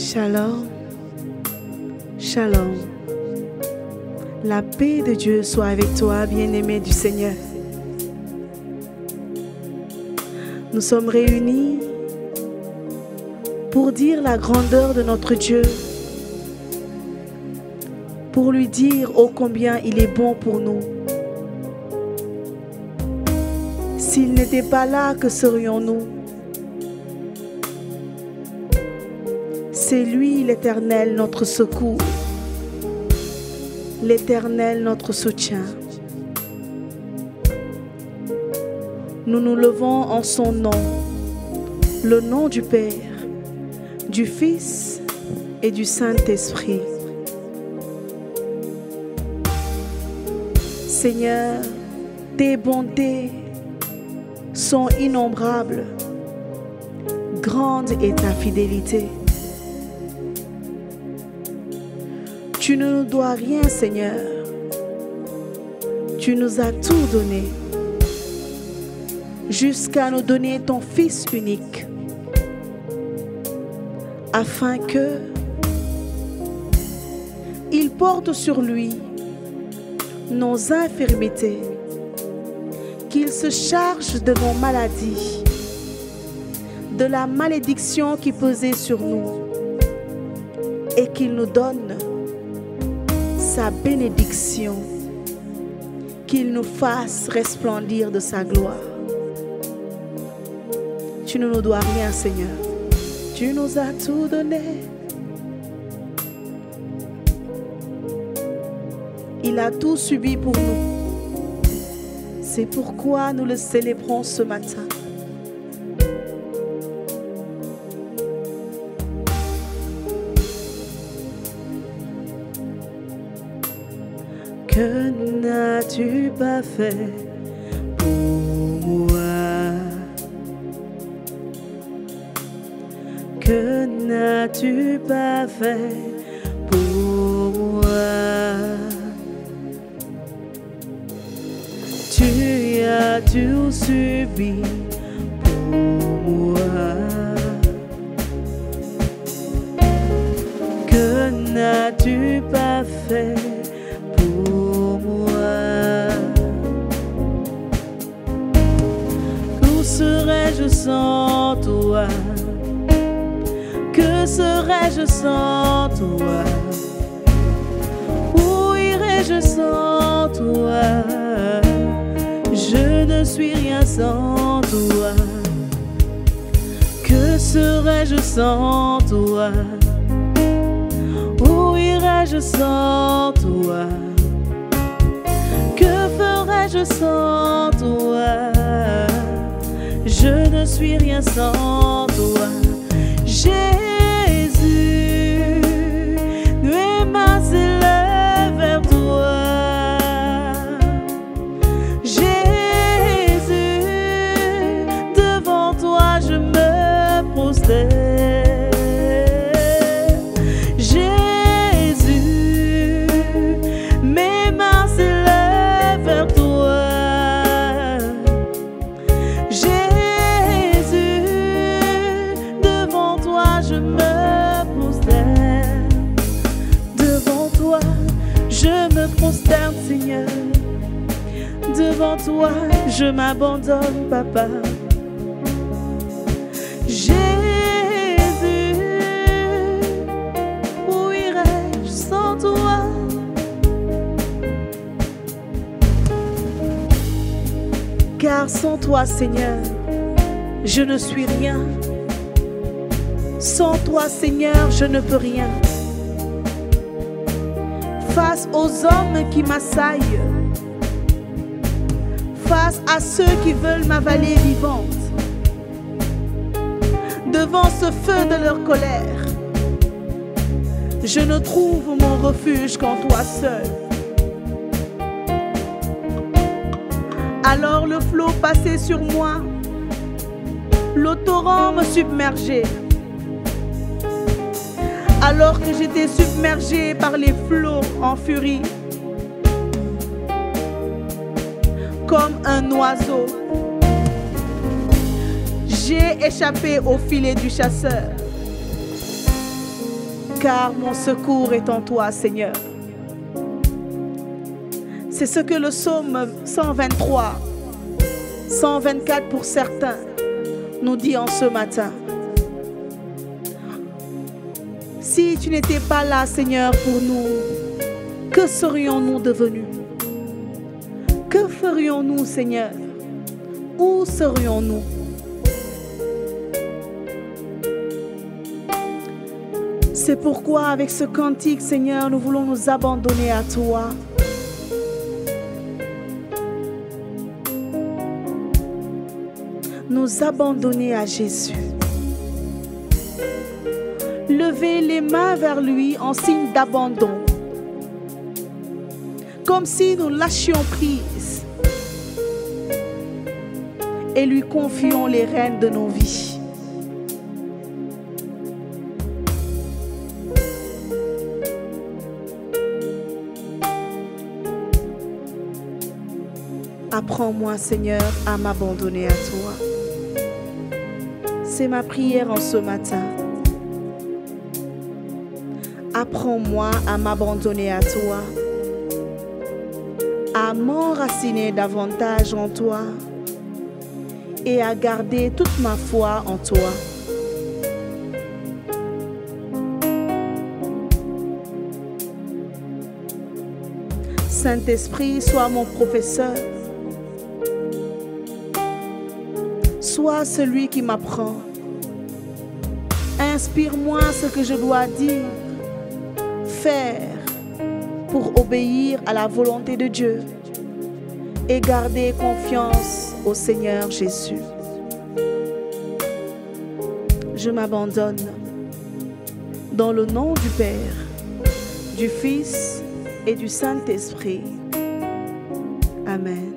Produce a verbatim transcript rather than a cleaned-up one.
Shalom, shalom. La paix de Dieu soit avec toi, bien-aimé du Seigneur. Nous sommes réunis pour dire la grandeur de notre Dieu, pour lui dire ô combien il est bon pour nous. S'il n'était pas là, que serions-nous? C'est lui l'Éternel, notre secours, l'Éternel, notre soutien. Nous nous levons en son nom, le nom du Père, du Fils et du Saint-Esprit. Seigneur, tes bontés sont innombrables, grande est ta fidélité. Tu ne nous dois rien, Seigneur. Tu nous as tout donné, jusqu'à nous donner ton Fils unique, afin que il porte sur lui nos infirmités, qu'il se charge de nos maladies, de la malédiction qui pesait sur nous, et qu'il nous donne sa bénédiction, qu'il nous fasse resplendir de sa gloire. Tu ne nous dois rien, Seigneur. Tu nous as tout donné. Il a tout subi pour nous. C'est pourquoi nous le célébrons ce matin. Que n'as-tu pas fait pour moi? Que n'as-tu pas fait pour moi? Tu as tout subi pour moi. Que n'as-tu pas fait pour moi? Où serais-je sans toi? Que serais-je sans toi? Où irais-je sans toi? Je ne suis rien sans toi. Que serais-je sans toi? Où irais-je sans toi? Que ferais-je sans toi? Je ne suis rien sans toi. Jésus, mes mains s'élèvent vers toi. Jésus, devant toi je me prosterne. Jésus, mes mains s'élèvent vers toi. Jésus, devant toi je me prosterne. Devant toi je me prosterne, Seigneur. Devant toi je m'abandonne, Papa. Jésus, où irais-je sans toi? Car sans toi, Seigneur, je ne suis rien. Sans toi, Seigneur, je ne peux rien. Face aux hommes qui m'assaillent, face à ceux qui veulent m'avaler vivante, devant ce feu de leur colère, je ne trouve mon refuge qu'en toi seul. Alors le flot passait sur moi, le torrent me submergeait. Alors que j'étais submergée par les flots en furie, comme un oiseau, j'ai échappé au filet du chasseur. car mon secours est en toi, Seigneur. C'est ce que le psaume cent vingt-trois, cent vingt-quatre pour certains, nous dit en ce matin. Si tu n'étais pas là, Seigneur, pour nous, que serions-nous devenus? Que ferions-nous, Seigneur? Où serions-nous? C'est pourquoi, avec ce cantique, Seigneur, nous voulons nous abandonner à toi. Nous abandonner à Jésus. Lever les mains vers lui en signe d'abandon. Comme si nous lâchions prise et lui confions les rênes de nos vies. Apprends-moi, Seigneur, à m'abandonner à toi. C'est ma prière en ce matin. Apprends-moi à m'abandonner à toi, à m'enraciner davantage en toi et à garder toute ma foi en toi. Saint-Esprit, sois mon professeur. Sois celui qui m'apprend. Inspire-moi ce que je dois dire, faire pour obéir à la volonté de Dieu et garder confiance au Seigneur Jésus. Je m'abandonne dans le nom du Père, du Fils et du Saint-Esprit. Amen.